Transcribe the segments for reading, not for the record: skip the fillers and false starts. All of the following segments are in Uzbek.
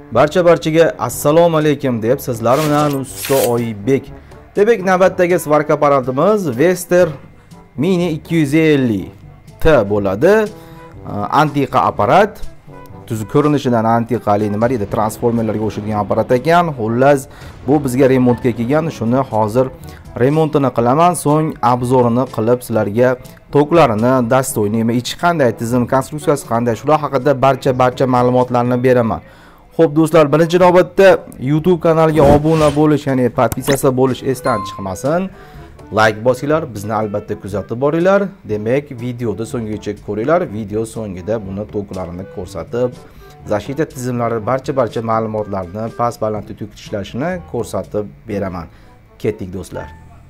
Barchaga assalomu alaykum deb sizlar bilan Usta Oybek. Demak, navbatdagi svarka apparatimiz Vester Mini 250T bo'ladi. Antiqa apparat. Tuz ko'rinishidan antiqali nima deydi, transformerlarga o'xshagan apparat ekan. Xullas, bu bizga remontga kelgan. Shuni hozir remontini qilaman, so'ng obzorini qilib sizlarga toklarini, dastoyni, ichi qanday, tizim konstruksiyasi qanday, shular haqida barcha ma'lumotlarni beraman. Xo'p do'stlar, birinchi navbatda YouTube kanaliga obuna bo'lish, ya'ni podpisatsiya bo'lish esdan chiqmasin. Like bosinglar, bizni albatta kuzatib boringlar. Demak, videoni so'ngigacha ko'ringlar. Video so'ngida buni toklarini ko'rsatib, zashita tizimlari barcha ma'lumotlarni past balandlikda tok ishlashini ko'rsatib beraman. Ketdik do'stlar.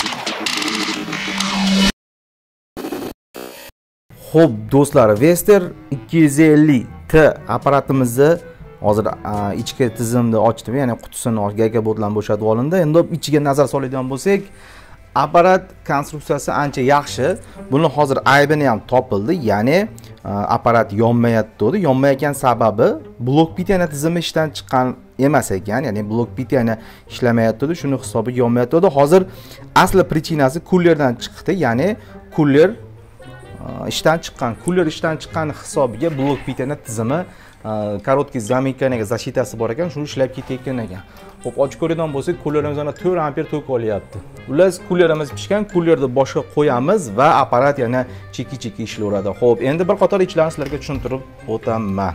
Xo'p do'stlar, Vester 250T apparatimizni hozir ichki tizimni ochdim, ya'ni qutisini gaga bilan bo'shatib olindi. Endi ichiga nazar soladigan bo'lsak, apparat konstruksiyasi ancha yaxshi. Buni hozir aybini ham topildi, ya'ni apparat yonmayapti. Yonmayotgan sababi blok pitana tizimi ishdan chiqqan emas ekan, ya'ni blok pitana ishlamayapti, shuni hisobiga yonmayapti. Hozir asli prichinasi kullerdan chiqdi, ya'ni kuller ishdan chiqqan hisobiga blok pitana tizimi korotkий zamykaniyaga zashitasi bor ekan, shuni ishlab ketayotgan ekan. Xo'p, ochib ko'radigan bo'lsak, kullerimiz ana 4 amper tok olyapti. Ular kullerimiz pishgan, kullerni boshqa qo'yamiz va apparat yana cheki ishlayveradi. Xo'p, endi bir qator ishlarni sizlarga tushuntirib o'taman.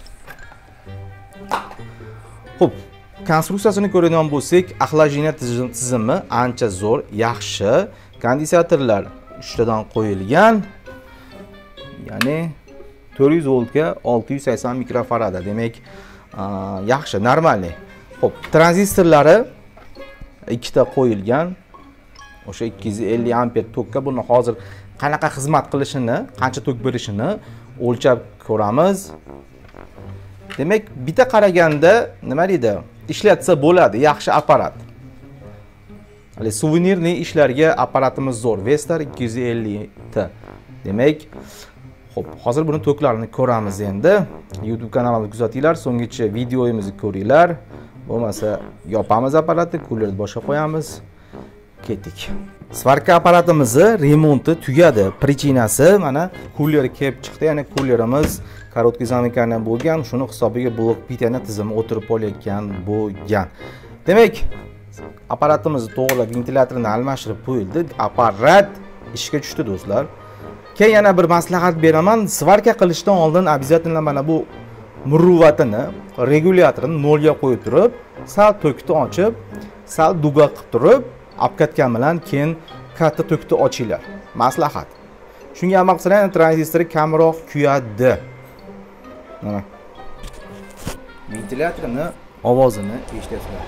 Xo'p, konstruksiyasini ko'radigan bo'lsak, axlajiniya tizimi ancha zo'r, yaxshi. Konditsionerlar 3 tadan qo'yilgan. Ya'ni 400 voltga 680 mikrofarada. Demak, yaxshi, normalniy. Xo'p, tranzistorlari 2 ta qo'yilgan. O'sha 250 amper tokka buni hozir qanaqa xizmat qilishini, qancha tok berishini o'lchab ko'ramiz. Demak, bitta qaraganda nima deydi? Ishlatsa bo'ladi, yaxshi apparat. Hali suvenirniy ishlarga apparatimiz zo'r. Vester 250T. Demak, xo'p, hozir buni toklarini ko'ramiz endi. YouTube kanalimizni kuzatinglar, so'nggacha videomizni ko'ringlar. Bo'lmasa, yopamiz apparatni, kullerni boshqa qo'yamiz. Ketdik. Svarka apparatimizni remonti tugadi. Prichinasi mana kuller kelib chiqdi, ya'ni kullerimiz korotkий zamykaniya bo'lgan, shuni hisobiga blok pitana tizimi o'tirib olayotgan bo'lgan. Demak, apparatimizni to'g'rilab ventilyatorni almashtirib qo'yildi. Apparat ishga tushdi do'stlar. Keyin yana bir maslahat beraman, svarka qilishdan oldin обязательно mana bu muruvvatini, regulyatorni 0 ga qo'yib turib, sal tokni ochib, sal duga qilib turib, apkatgan bilan keyin katta tokni ochinglar. Maslahat. Shunga amal qilsanglar, tranzistori kamroq kuyadi. Mana. Ventilyatorni ovozini eshitasizlar.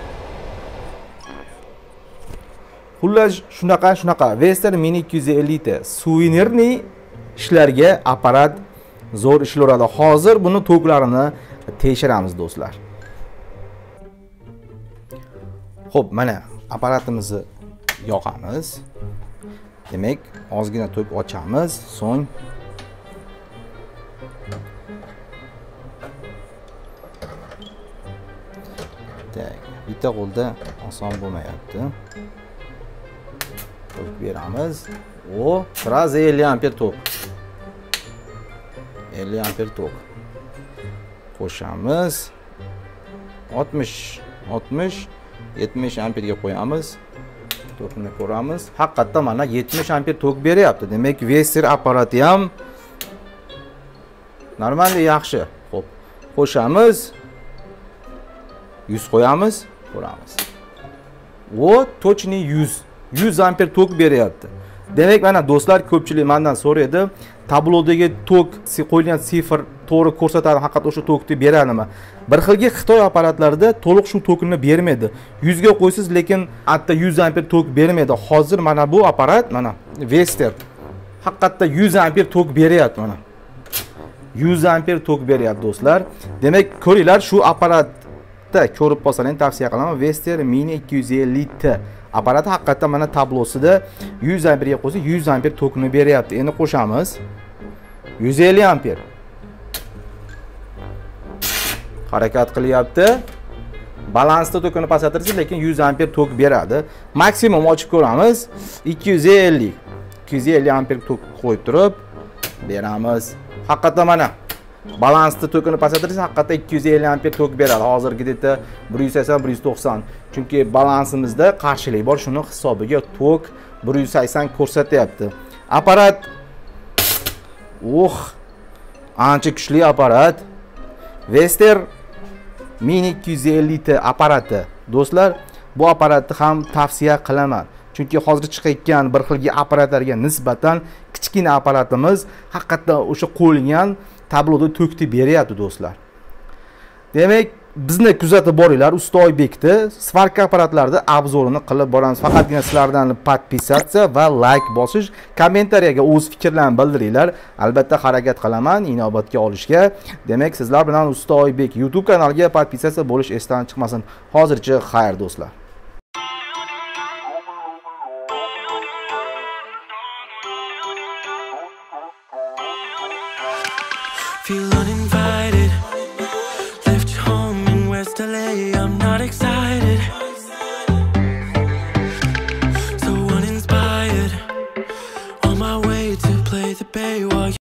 Xullas, shunaqa Vester Mini 250T suvenirniy ishlarga apparat zo'r ishlayveradi. Hozir buni toklarini tekshiramiz do'stlar. Xo'p, mana apparatimizni yoqamiz. Demak, ozgina tok ochamiz, so'ng bitta qo'lda oson bo'lmayapti. Tok beramiz. O, sraz 50 amper tok. 50 amper tok. Qo'shamiz. 60, 70 amperga qo'yamiz. Tokni ko'ramiz. Haqiqatda mana 70 amper tok beryapti. Demak, Vester apparati ham normalniy yaxshi. Xo'p, qo'shamiz. 100 qo'yamiz, ko'ramiz. O, точный 100 amper tok beryapti. Demak, mana do'stlar, ko'pchilik mendan so'raydi, tablodagi tok qo'yilgan sifr to'g'ri ko'rsatadi, haqiqat o'sha tokni beradimi? Bir xilgi Xitoy apparatlarida to'liq shu tokni bermaydi. 100 ga qo'ysiz, lekin hatto 100 amper tok bermaydi. Hozir mana bu apparat, mana Vester haqiqatda 100 amper tok beryapti mana. 100 amper tok beryapti do'stlar. Demak, ko'ringlar, shu apparatda ko'rib qolsangiz tavsiya qilaman. Vester Mini 250T apparat haqiqatda mana tablosida 100 amperga qo'ysa 100 amper tokni beryapti. Endi qo'shamiz. 150 amper. Harakat qilyapti. Balansda tokini pasaytirsangiz, lekin 100 amper tok beradi. Maksimum ochib ko'ramiz. 250 amper tok qo'yib turib beramiz. Haqiqatan mana balansda tokini pasaytirsangiz, haqiqatan 250 amper tok beradi. Hozirgi deta 180 190. Chunki balansimizda qarshilik bor, shuni hisobiga tok 180 ko'rsatyapti. Apparat ancha kuchli apparat. Vester Mini 250 ta apparati. Do'stlar, bu apparatni ham tavsiya qilaman. Chunki hozir chiqayotgan bir xilgi apparatlarga nisbatan kichkina apparatimiz haqiqatdan o'sha qo'yilgan tabloda tokni beryapti do'stlar. Demak, bizni kuzatib boringlar, Usta Oybekni svarka apparatlarida obzorini qilib boramiz. Faqatgina sizlardan podpisatsiya va like bosish, kommentariyaga o'z fikrlaringizni bildiringlar. Albatta harakat qilaman inobatga olishga. Demak, sizlar bilan Usta Oybek YouTube kanaliga podpisatsiya bo'lish esdan chiqmasin. Hozircha xayr do'stlar. Feel uninvited, left your home in West LA, I'm not excited, so uninspired, on my way to play the bay while